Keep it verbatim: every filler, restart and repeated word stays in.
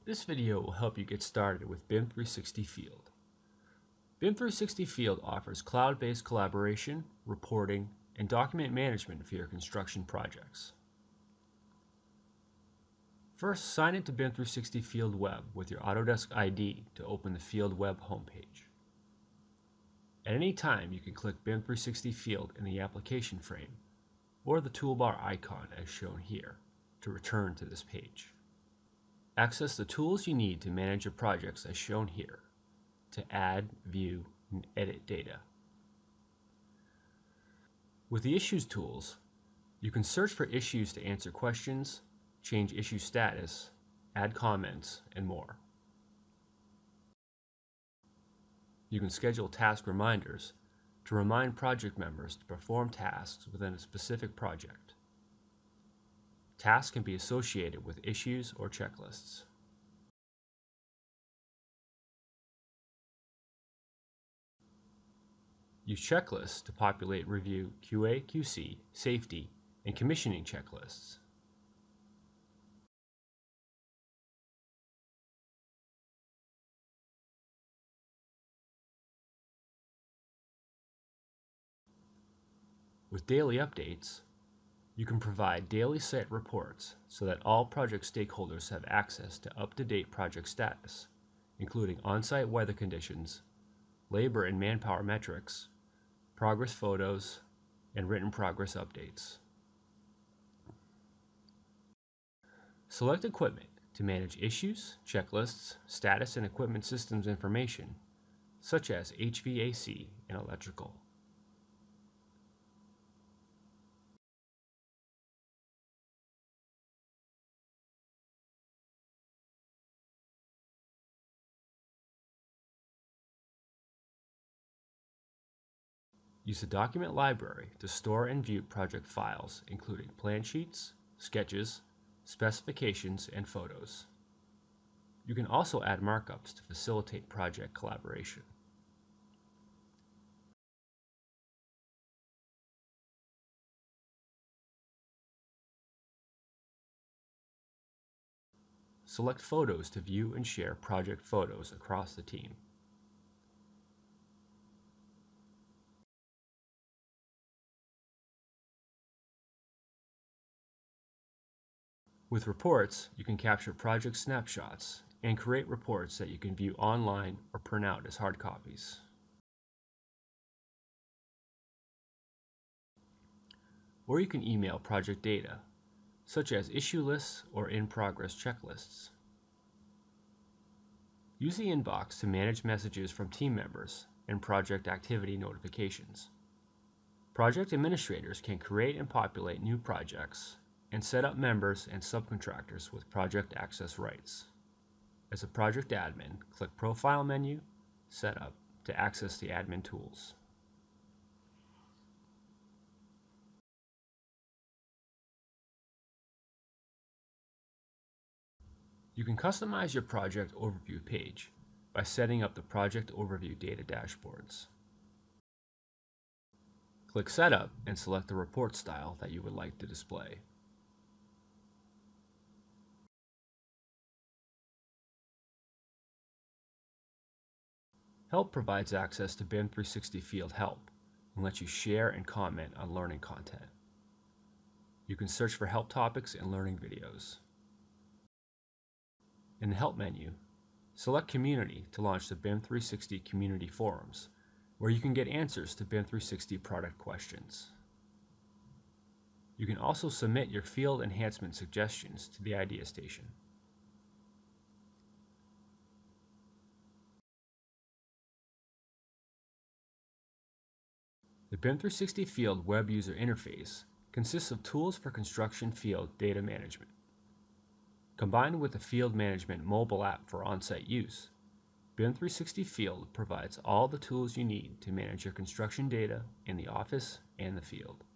This video will help you get started with B I M three sixty Field. B I M three sixty Field offers cloud-based collaboration, reporting, and document management for your construction projects. First, sign into B I M three sixty Field Web with your Autodesk I D to open the Field Web homepage. At any time, you can click B I M three sixty Field in the application frame or the toolbar icon as shown here to return to this page. Access the tools you need to manage your projects as shown here to add, view, and edit data. With the Issues tools, you can search for issues to answer questions, change issue status, add comments, and more. You can schedule task reminders to remind project members to perform tasks within a specific project. Tasks can be associated with issues or checklists. Use checklists to populate review Q A, Q C, safety, and commissioning checklists. With daily updates, you can provide daily site reports so that all project stakeholders have access to up-to-date project status, including on-site weather conditions, labor and manpower metrics, progress photos, and written progress updates. Select equipment to manage issues, checklists, status, and equipment systems information, such as H V A C and electrical. Use the document library to store and view project files, including plan sheets, sketches, specifications, and photos. You can also add markups to facilitate project collaboration. Select photos to view and share project photos across the team. With reports, you can capture project snapshots and create reports that you can view online or print out as hard copies. Or you can email project data, such as issue lists or in-progress checklists. Use the inbox to manage messages from team members and project activity notifications. Project administrators can create and populate new projects and set up members and subcontractors with project access rights. As a project admin, click Profile menu, Setup to access the admin tools. You can customize your project overview page by setting up the project overview data dashboards. Click Setup and select the report style that you would like to display. Help provides access to B I M three sixty Field Help and lets you share and comment on learning content. You can search for help topics and learning videos. In the Help menu, select Community to launch the B I M three sixty Community Forums, where you can get answers to B I M three sixty product questions. You can also submit your field enhancement suggestions to the Idea Station. The B I M three sixty Field web user interface consists of tools for construction field data management. Combined with the Field Management mobile app for on-site use, B I M three sixty Field provides all the tools you need to manage your construction data in the office and the field.